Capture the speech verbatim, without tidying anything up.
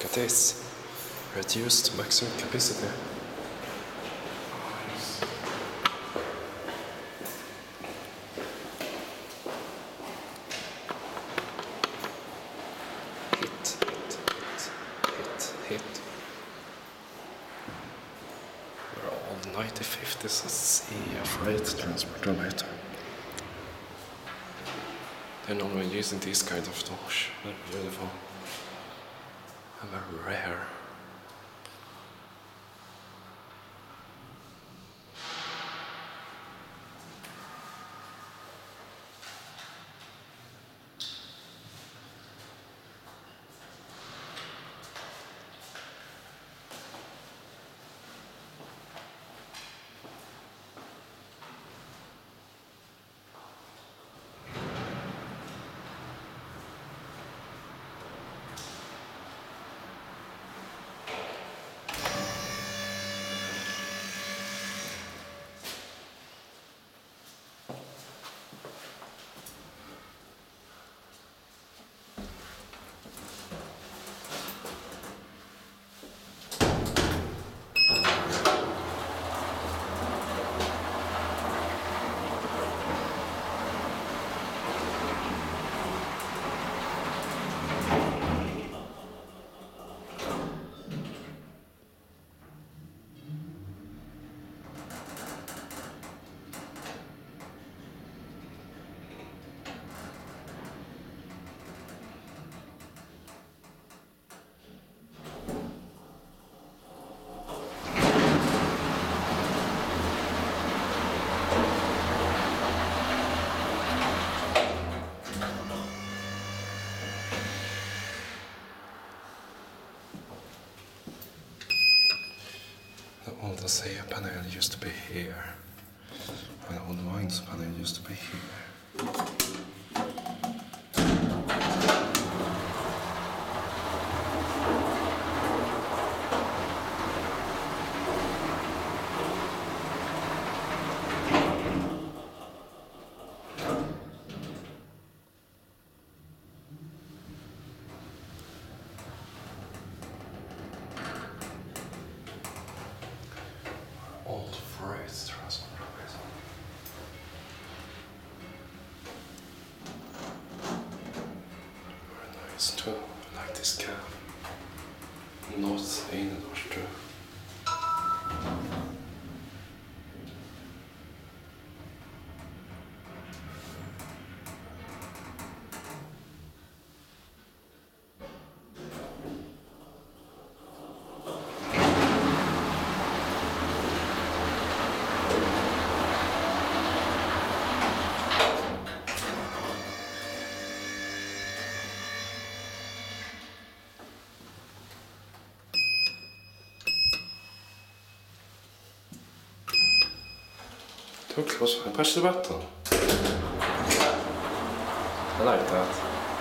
at this. Reduced maximum capacity. Hit, hit, hit, hit, hit. We're all ninety-fifth is a C F rate transportometer. They're normally using these kinds of doors. They're beautiful. And very rare. The old ASEA panel used to be here. And the old Wines panel used to be here. Old freight transportometer. Very nice too. I like this cab. Not in it or true. Too close. I pushed the button. I like that.